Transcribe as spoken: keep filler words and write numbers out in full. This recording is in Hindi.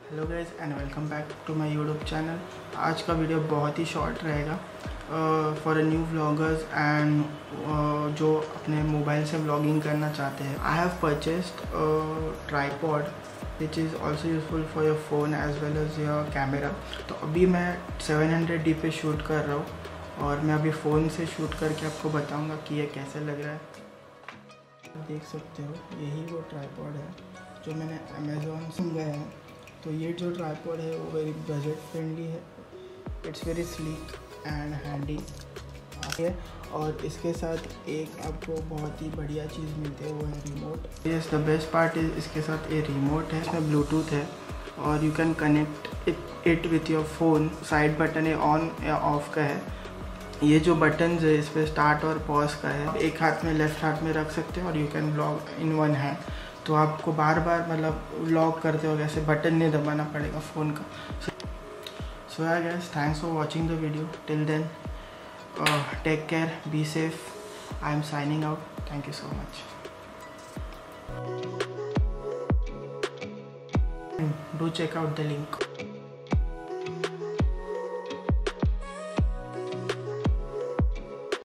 Hello guys and welcome back to my YouTube channel. आज का वीडियो बहुत ही शॉर्ट रहेगा for a new vloggers and जो अपने मोबाइल से व्लॉगिंग करना चाहते हैं। I have purchased tripod which is also useful for your phone as well as your camera. तो अभी मैं सेवन हंड्रेड डी पे शूट कर रहा हूँ और मैं अभी फ़ोन से शूट करके आपको बताऊँगा कि ये कैसे लग रहा है। देख सकते हो यही वो ट्राईपॉड है जो मैंने अमेज़ॉन से मंगाया है। तो ये जो ट्राईपॉड है वो वेरी बजट फ्रेंडली है, it's very sleek and handy है। और इसके साथ एक आपको बहुत ही बढ़िया चीज़ मिलती है, वो है remote. Yes, the best part is इसके साथ ये रिमोट है, इसमें ब्लूटूथ है और you can connect it it with your phone. Side button ये ऑन या ऑफ का है। ये जो बटन्स है इस पर स्टार्ट और पॉज का है। एक हाथ में लेफ्ट हाथ में रख सकते हो और you can vlog in one hand. तो आपको बार बार मतलब व्लॉग करते हो ऐसे बटन नहीं दबाना पड़ेगा फ़ोन का। सो यार guys, thanks for watching the video till then. Take care, be safe. I am signing out. Thank you so much. Do check out the link.